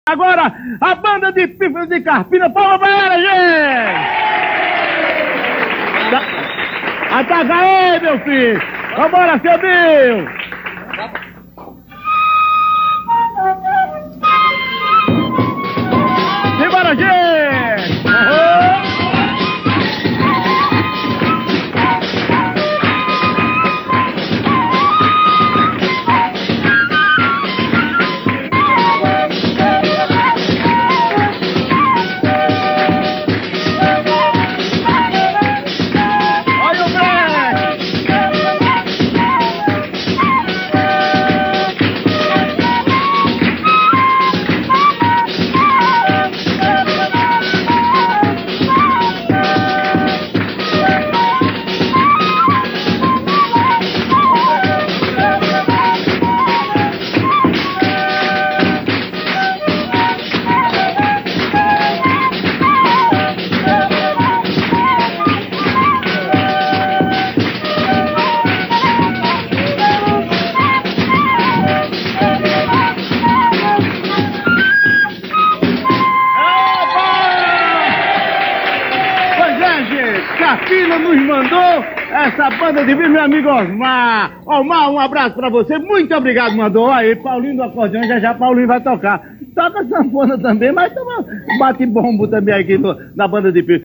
Agora, a banda de pífanos de Carpina, palma pra ela, gente! Ataca aí, meu filho! Vambora, seu Bill! Simbora, gente! Carpina nos mandou essa banda de meu amigo Osmar. Osmar, um abraço pra você. Muito obrigado, mandou. Aí, Paulinho do acordeão, já Paulinho vai tocar. Toca sanfona também, mas toma bate bombo também aqui na banda de pífano.